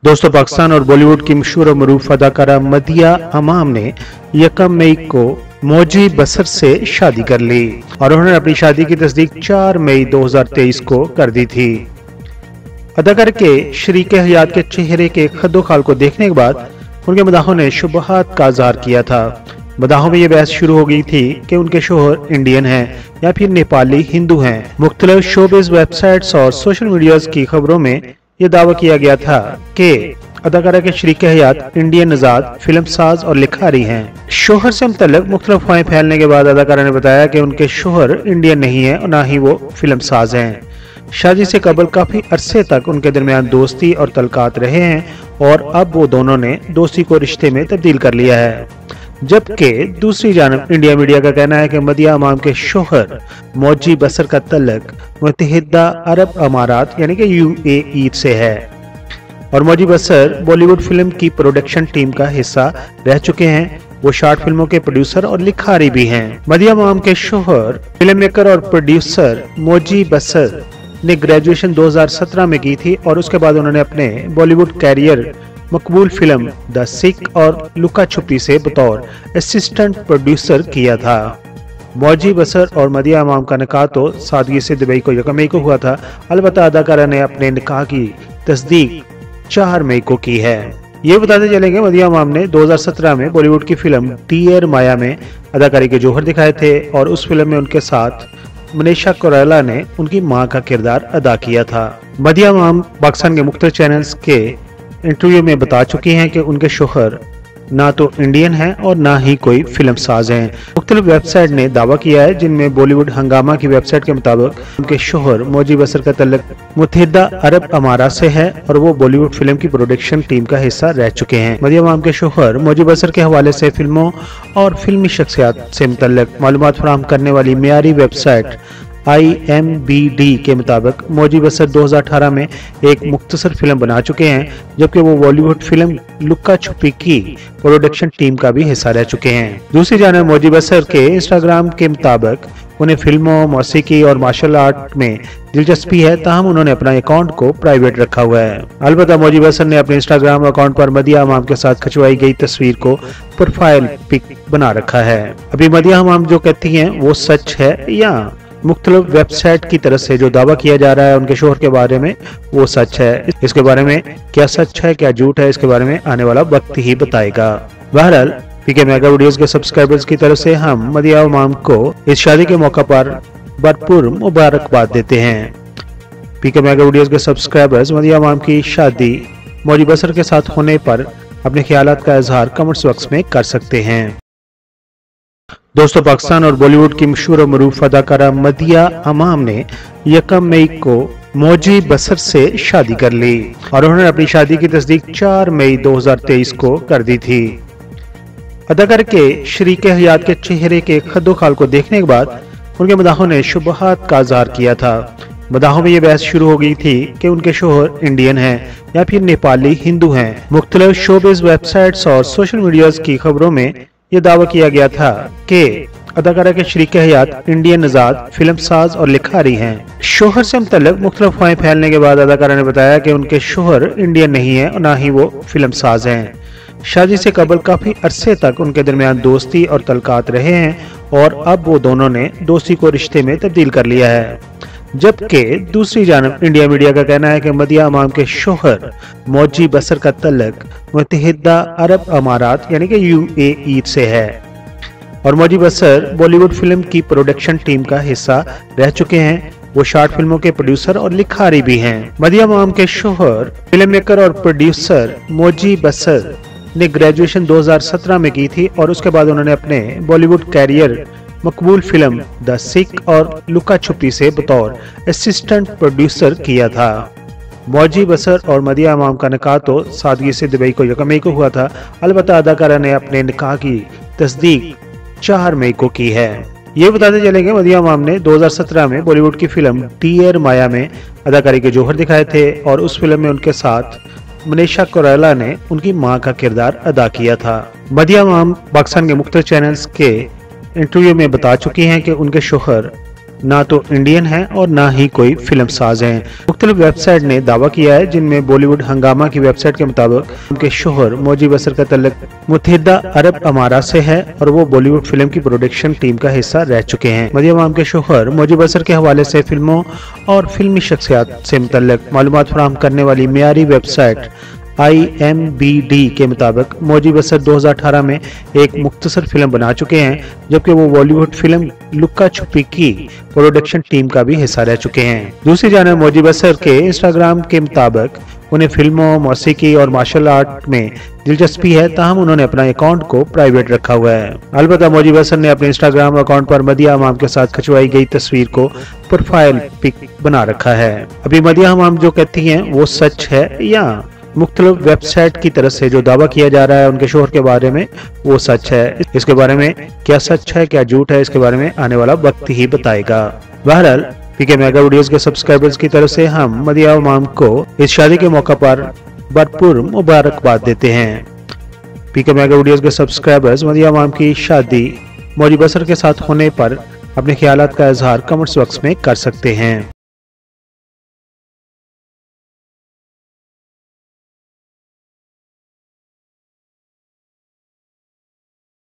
दोस्तों, पाकिस्तान और बॉलीवुड की मशहूर और मरूफ अदाकारा मदिया अमाम ने 1 मई को मौजी बसर से शादी कर ली और उन्होंने अपनी शादी की तस्दीक 4 मई 2023 को कर दी थी। अदाकार के शरीक हयात के चेहरे के खद्दो खाल को देखने के बाद उनके मदाहों ने शुबहात का इज़हार किया था। मदाहों में यह बहस शुरू हो गई थी कि उनके शोहर इंडियन हैं या फिर नेपाली हिंदू हैं। मुख्तलिफ शोबिज़ वेबसाइट्स और सोशल मीडिया की खबरों में यह दावा किया गया था कि अदाकारा के शरीक हयात इंडियन नजाद फिल्म साज और लिखारी हैं। शोहर से मुतल्लिक मुख्तलिफ अफवाहें फैलने के बाद अदाकारा ने बताया कि उनके शोहर इंडियन नहीं है और न ही वो फिल्म साज हैं। शादी से कबल काफी अरसे तक उनके दरमियान दोस्ती और तलकात रहे हैं और अब वो दोनों ने दोस्ती को रिश्ते में तब्दील कर लिया है। जबकि दूसरी जानब इंडिया मीडिया का कहना है कि मदिया अमाम के शोहर मौजी बसर का तल्लक मुत्तहिदा अरब अमारात यानी कि UAE से है और मौजी बसर बॉलीवुड फिल्म की प्रोडक्शन टीम का हिस्सा रह चुके हैं। वो शॉर्ट फिल्मों के प्रोड्यूसर और लिखारी भी हैं। मदिया अमाम के शोहर फिल्म मेकर और प्रोड्यूसर मौजी बसर ने ग्रेजुएशन 2017 में की थी और उसके बाद उन्होंने अपने बॉलीवुड कैरियर मकबूल फिल्म द सिख और लुका छुपी से बतौर असिस्टेंट प्रोड्यूसर किया था। मौजी बसर और मदिया अमाम का निकाह तो सादगी से दुबई को 1 मई को हुआ था। अलबत्ता अदाकारा ने अपने निकाह की तस्दीक 4 मई को की है। ये बताते चलेंगे मदिया अमाम ने 2017 में बॉलीवुड की फिल्म डियर माया में अदाकारी के जौहर दिखाए थे और उस फिल्म में उनके साथ मनीषा कोइराला ने उनकी मां का किरदार अदा किया था। मदिया अमाम पाकिस्तान के मुख्तलिफ चैनल्स के इंटरव्यू में बता चुकी हैं कि उनके शोहर ना तो इंडियन हैं और ना ही कोई फिल्म साज हैं। मुख्तलिफ वेबसाइट ने दावा किया है जिनमें बॉलीवुड हंगामा की वेबसाइट के मुताबिक उनके शोहर मौजी बसर का तल्लक मुत्तहिदा अरब अमारात से है और वो बॉलीवुड फिल्म की प्रोडक्शन टीम का हिस्सा रह चुके हैं। मदिया अमाम के शोहर मौजी बसर के हवाले से फिल्मों और फिल्मी शख्सियात से मुतल्लिक मालूमात फराहम करने वाली मियारी वेबसाइट IMBD के मुताबिक मौजी बसर 2018 में एक मुख्तसर फिल्म बना चुके हैं, जबकि वो बॉलीवुड फिल्म लुका छुपी की प्रोडक्शन टीम का भी हिस्सा रह चुके हैं। दूसरी जानब मौजी बसर के इंस्टाग्राम के मुताबिक उन्हें फिल्मों, मौसीकी और मार्शल आर्ट में दिलचस्पी है, ताहम उन्होंने अपना अकाउंट को प्राइवेट रखा हुआ है। अलबत्ता मौजी बसर ने अपने इंस्टाग्राम अकाउंट पर मदिया अमाम के साथ खिंचवाई गई तस्वीर को प्रोफाइल पिक बना रखा है। अभी मदिया अमाम जो कहती हैं वो सच है या मुख्तलिफ वेबसाइट की तरफ से जो दावा किया जा रहा है उनके शोहर के बारे में वो सच है। इसके बारे में क्या सच है क्या झूठ है, इसके बारे में आने वाला वक्त ही बताएगा। बहरहाल पीके मेगा वीडियोस के सब्सक्राइबर्स की तरफ से हम मदिया अमाम को इस शादी के मौका पर भरपूर मुबारकबाद देते हैं। पीके मेगा वीडियोस के सब्सक्राइबर्स मदिया अमाम की शादी मौजी बसर के साथ होने पर अपने ख्यालात का इजहार कमेंट्स बॉक्स में कर सकते हैं। दोस्तों, पाकिस्तान और बॉलीवुड की मशहूर और मरूफ अदाकारा मदिया अमाम ने 1 मई को मौजी बसर से शादी कर ली और उन्होंने अपनी शादी की तस्दीक 4 मई 2023 को कर दी थी। अदाकार के शरीक हयात के चेहरे के खद्दो खाल को देखने के बाद उनके मदाहों ने शुबहात का इज़हार किया था। मदाहों में यह बहस शुरू हो गई थी कि उनके शोहर इंडियन हैं या फिर नेपाली हिंदू हैं। मुख्तलिफ शोबिज़ वेबसाइट्स और सोशल मीडिया की खबरों में यह दावा किया गया था कि अदाकारा के शरीक हयात इंडियन नजाद फिल्म साज और लिखारी हैं। शोहर से मुतल्लिक मुख्तलिफ अफवाहें फैलने के बाद अदाकारा ने बताया कि उनके शोहर इंडियन नहीं है और न ही वो फिल्म साज हैं। शादी से कबल काफी अरसे तक उनके दरमियान दोस्ती और तलकात रहे हैं और अब वो दोनों ने दोस्ती को रिश्ते में तब्दील कर लिया है। जबकि दूसरी जानब इंडिया मीडिया का कहना है कि मदिया अमाम के शोहर मौजी बसर का तल्लक मुत्तहिदा अरब अमारात यानी कि UAE से है और मौजी बसर बॉलीवुड फिल्म की प्रोडक्शन टीम का हिस्सा रह चुके हैं। वो शॉर्ट फिल्मों के प्रोड्यूसर और लिखारी भी हैं। मदिया अमाम के शोहर फिल्म मेकर और प्रोड्यूसर मौजी बसर ने ग्रेजुएशन 2017 में की थी और उसके बाद उन्होंने अपने बॉलीवुड कैरियर मकबूल फिल्म द सिख और लुका छुपी से बतौर असिस्टेंट प्रोड्यूसर किया था। मौजी बसर और मदिया अमाम का निकाह तो सादगी से दुबई को 1 मई को हुआ था। अलबत्ता अदाकारा ने अपने निकाह की तस्दीक 4 मई को की है। ये बताते चलेंगे मदिया अमाम ने 2017 में बॉलीवुड की फिल्म डियर माया में अदाकारी के जौहर दिखाए थे और उस फिल्म में उनके साथ मनीषा कोइराला ने उनकी मां का किरदार अदा किया था। मदिया अमाम पाकिस्तान के मुख्तलिफ चैनल्स के इंटरव्यू में बता चुकी हैं कि उनके शोहर ना तो इंडियन है और ना ही कोई फिल्म साज है। मुख्तलिफ वेबसाइट ने दावा किया है, जिनमें बॉलीवुड हंगामा की वेबसाइट के मुताबिक उनके शोहर मौजी बसर का तल्लुक मुत्तहिदा अरब अमारात से है और वो बॉलीवुड फिल्म की प्रोडक्शन टीम का हिस्सा रह चुके हैं। मदिया इमाम के शोहर मौजी बसर के हवाले से फिल्मों और फिल्मी शख्सियात से मुतल्लिक मालूमात फराहम करने वाली मियारी वेबसाइट IMBD के मुताबिक मौजी बसर 2018 में एक मुख्तसर फिल्म बना चुके हैं, जबकि वो बॉलीवुड फिल्म लुक्का छुपी की प्रोडक्शन टीम का भी हिस्सा रह चुके हैं। दूसरी जानब मौजी बसर के इंस्टाग्राम के मुताबिक उन्हें फिल्मों, मौसीकी और मार्शल आर्ट में दिलचस्पी है, ताहम उन्होंने अपना अकाउंट को प्राइवेट रखा हुआ है। अलबत्ता मौजी बसर ने अपने इंस्टाग्राम अकाउंट पर मदिया इमाम के साथ खिंचवाई गई तस्वीर को प्रोफाइल पिक बना रखा है। अभी मदिया इमाम जो कहती हैं वो सच है या मुख्तलिफ वेबसाइट की तरफ से जो दावा किया जा रहा है उनके शोहर के बारे में वो सच है, इसके बारे में क्या सच है क्या झूठ है, इसके बारे में आने वाला वक्त ही बताएगा। बहरहाल पीके मेगा वीडियोस के सब्सक्राइबर्स की तरफ से हम मदिया इमाम को इस शादी के मौका पर भरपूर मुबारकबाद देते हैं। पीके मेगा वीडियोस के सब्सक्राइबर्स मदिया इमाम की शादी मौजी बसर के साथ होने पर अपने ख्यालात का इजहार कमेंट्स बॉक्स में कर सकते हैं।